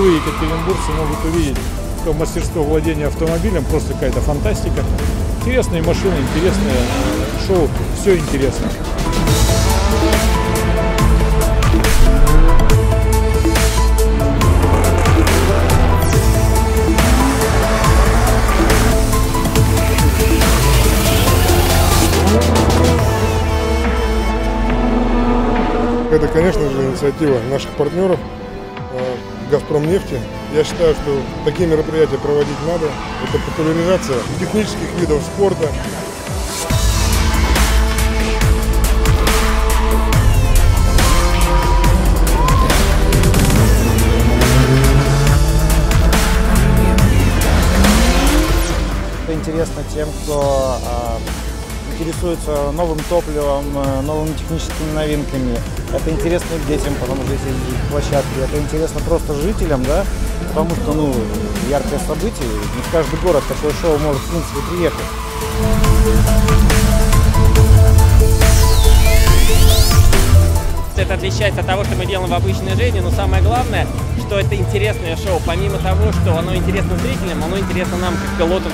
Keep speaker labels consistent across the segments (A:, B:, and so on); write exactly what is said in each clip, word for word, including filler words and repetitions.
A: впервые екатеринбуржцы могут увидеть то мастерство владения автомобилем, просто какая-то фантастика. Интересные машины, интересное шоу, все интересно.
B: Это, конечно же, инициатива наших партнеров «Газпромнефти». Я считаю, что такие мероприятия проводить надо. Это популяризация технических видов спорта.
C: Это интересно тем, кто интересуется новым топливом, новыми техническими новинками. Это интересно детям, потому что здесь есть площадки. Это интересно просто жителям, да, потому что, ну, яркое событие. Не в каждый город такое шоу может, в принципе, приехать.
D: Это отличается от того, что мы делаем в обычной жизни, но самое главное, что это интересное шоу. Помимо того, что оно интересно зрителям, оно интересно нам, как пилотам.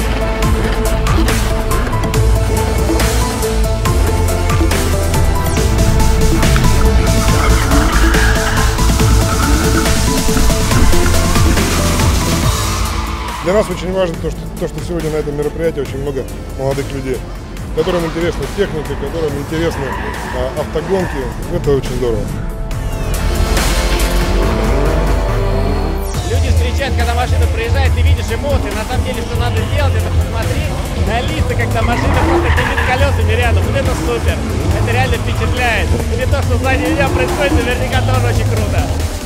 B: Для нас очень важно то что, то, что сегодня на этом мероприятии очень много молодых людей, которым интересна техника, которым интересны а, автогонки. Это очень здорово.
D: Люди встречают, когда машина проезжает, ты видишь эмоции. На самом деле, что надо сделать, это посмотреть на лица, когда машина просто кипит колесами рядом. Вот это супер. Это реально впечатляет. И то, что сзади меня происходит, наверняка тоже очень круто.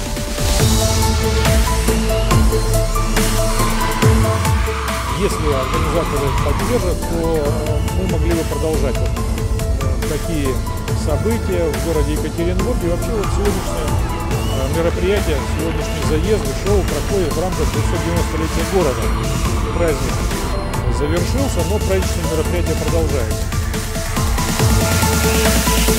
A: Если организаторы поддержат, то мы могли бы продолжать вот такие события в городе Екатеринбурге. И вообще вот сегодняшнее мероприятие, сегодняшний заезд, шоу проходит в рамках двухсот девяностолетия города. Праздник завершился, но праздничное мероприятие продолжается.